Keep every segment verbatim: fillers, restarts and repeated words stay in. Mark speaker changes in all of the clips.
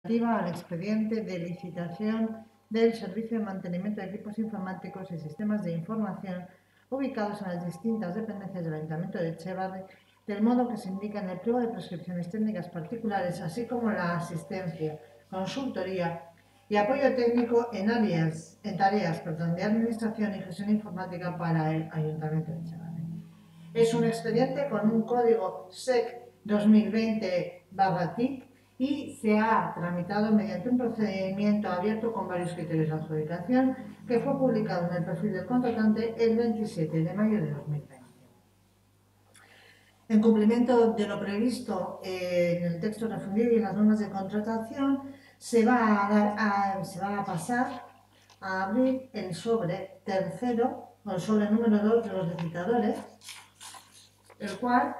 Speaker 1: Relativa al expediente de licitación del servicio de mantenimiento de equipos informáticos y sistemas de información ubicados en las distintas dependencias del Ayuntamiento de Etxebarri, del modo que se indica en el pliego de prescripciones técnicas particulares, así como la asistencia, consultoría y apoyo técnico en áreas, en tareas perdón, de administración y gestión informática para el Ayuntamiento de Etxebarri. Es un expediente con un código S E C dos mil veinte barra T I C y se ha tramitado mediante un procedimiento abierto con varios criterios de adjudicación que fue publicado en el perfil del contratante el veintisiete de mayo de dos mil veinte. En cumplimiento de lo previsto eh, en el texto refundido y en las normas de contratación, se va a, dar a, se va a pasar a abrir el sobre tercero o el sobre número dos de los licitadores, el cual,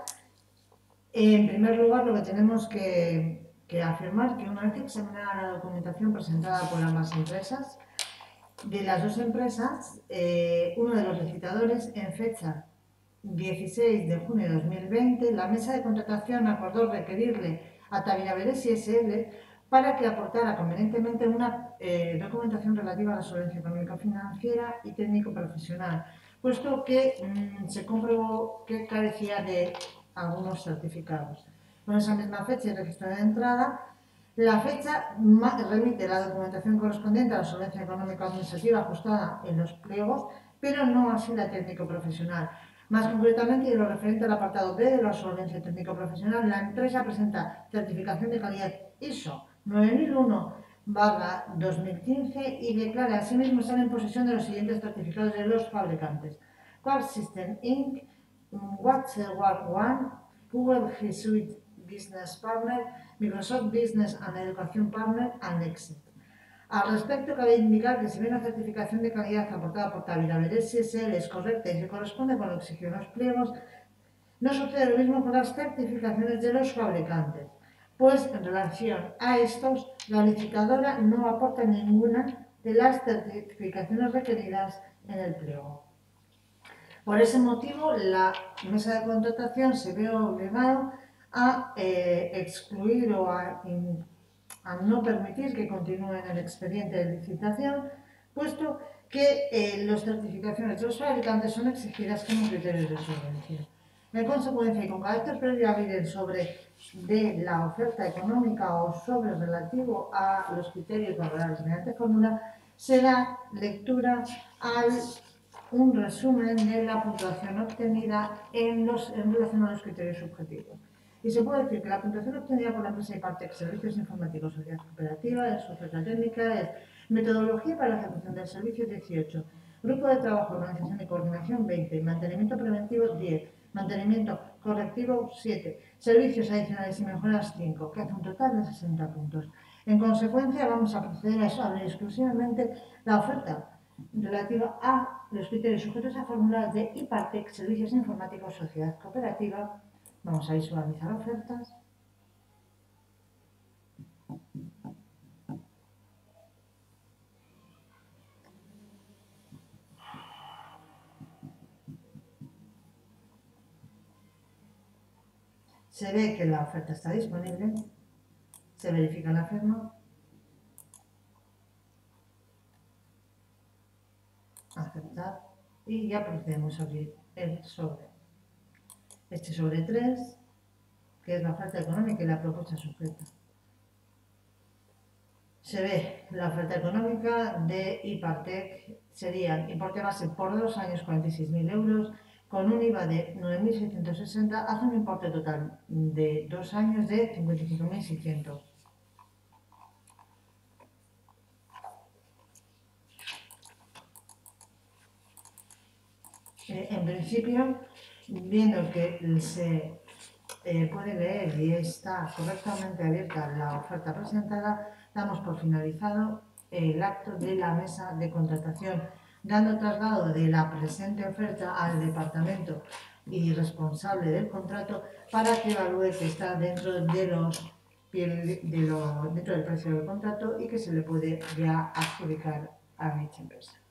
Speaker 1: en primer lugar, lo que tenemos que que afirmar que una vez examinada la documentación presentada por ambas empresas, de las dos empresas, eh, uno de los licitadores, en fecha dieciséis de junio de dos mil veinte, la mesa de contratación acordó requerirle a Tabiraberesi S L para que aportara convenientemente una eh, documentación relativa a la solvencia económico-financiera y técnico-profesional, puesto que mmm, se comprobó que carecía de algunos certificados. Con esa misma fecha y registro de entrada, la fecha remite la documentación correspondiente a la solvencia económico-administrativa ajustada en los pliegos, pero no así la técnico-profesional. Más concretamente, y en lo referente al apartado B de la solvencia técnico-profesional, la empresa presenta certificación de calidad I S O nueve mil uno barra dos mil quince y declara asimismo estar en posesión de los siguientes certificados de los fabricantes: Quark System Incorporated, WatchWark One, Google G Suite Business Partner, Microsoft Business and Education Partner, and Nexit. Al respecto, cabe indicar que si bien la certificación de calidad aportada por Tabiraberesi S L es correcta y se corresponde con lo exigido en los pliegos, no sucede lo mismo con las certificaciones de los fabricantes, pues en relación a estos, la licitadora no aporta ninguna de las certificaciones requeridas en el pliego. Por ese motivo, la mesa de contratación se ve obligada a eh, excluir o a, a no permitir que continúe en el expediente de licitación, puesto que eh, las certificaciones de los fabricantes son exigidas como criterios de solvencia. En consecuencia, y con carácter previo a abrir el sobre de la oferta económica o sobre relativo a los criterios valorados mediante fórmula, se da lectura al un resumen de la puntuación obtenida en, los, en relación a los criterios subjetivos. Y se puede decir que la puntuación obtenida por la empresa Ipartec Servicios Informáticos Sociedad Cooperativa es su oferta técnica, es metodología para la ejecución del servicio dieciocho, grupo de trabajo, organización y coordinación veinte, mantenimiento preventivo diez, mantenimiento correctivo siete, servicios adicionales y mejoras cinco, que hace un total de sesenta puntos. En consecuencia, vamos a proceder a abrir exclusivamente la oferta relativa a los criterios sujetos a fórmulas de Ipartec Servicios Informáticos Sociedad Cooperativa. Vamos a visualizar ofertas. Se ve que la oferta está disponible, se verifica la firma, aceptar y ya procedemos a abrir el sobre. Este sobre tres, que es la oferta económica y la propuesta sujeta. Se ve la oferta económica de Ipartec, sería importe base por dos años cuarenta y seis mil euros, con un I V A de nueve mil seiscientos sesenta, hace un importe total de dos años de cincuenta y cinco mil seiscientos. Eh, en principio, viendo que se eh, puede leer y está correctamente abierta la oferta presentada, damos por finalizado el acto de la mesa de contratación, dando traslado de la presente oferta al departamento y responsable del contrato para que evalúe que está dentro de los de lo, dentro del precio del contrato y que se le puede ya adjudicar a dicha empresa.